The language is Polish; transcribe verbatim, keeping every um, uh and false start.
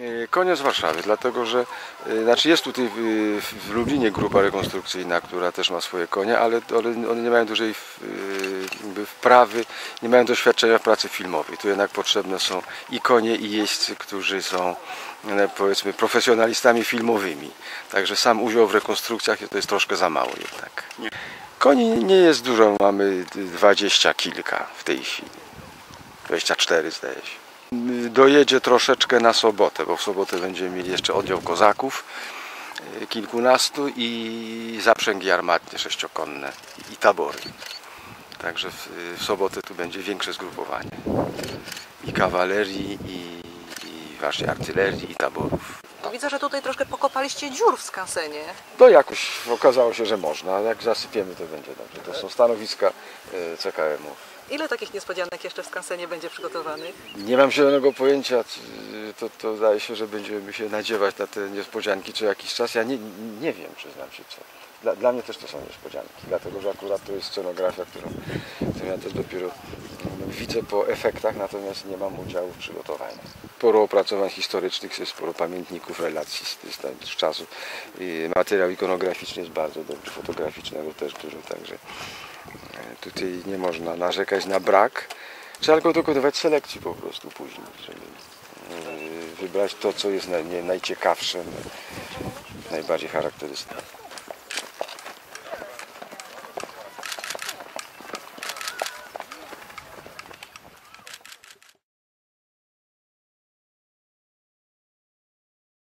Konie z Warszawy, dlatego że znaczy jest tutaj w, w Lublinie grupa rekonstrukcyjna, która też ma swoje konie, ale one nie mają dużej jakby wprawy, nie mają doświadczenia w pracy filmowej. Tu jednak potrzebne są i konie, i jeźdźcy, którzy są, powiedzmy, profesjonalistami filmowymi. Także sam udział w rekonstrukcjach to jest troszkę za mało jednak. Koni nie jest dużo, mamy dwadzieścia kilka w tej chwili. dwadzieścia cztery zdaje się. Dojedzie troszeczkę na sobotę, bo w sobotę będziemy mieli jeszcze oddział kozaków, kilkunastu i zaprzęgi armatnie sześciokonne i tabory. Także w, w sobotę tu będzie większe zgrupowanie i kawalerii, i, i właśnie artylerii, i taborów. No widzę, że tutaj troszkę pokopaliście dziur w skansenie. To jakoś okazało się, że można. Jak zasypiemy, to będzie dobrze. To są stanowiska C K M-ów. Ile takich niespodzianek jeszcze w skansenie będzie przygotowanych? Nie mam zielonego pojęcia, to, to zdaje się, że będziemy się nadziewać na te niespodzianki co jakiś czas. Ja nie, nie wiem, przyznam się co. Dla, dla mnie też to są niespodzianki, dlatego że akurat to jest scenografia, którą, którą ja też dopiero widzę po efektach, natomiast nie mam udziału w przygotowaniu. Sporo opracowań historycznych, jest sporo pamiętników, relacji z, z, z czasu. I materiał ikonograficzny jest bardzo dobry, fotograficznego też dużo, także tutaj nie można narzekać na brak. Trzeba tylko dokonywać selekcji po prostu później, żeby wybrać to, co jest naj, najciekawsze, najbardziej charakterystyczne.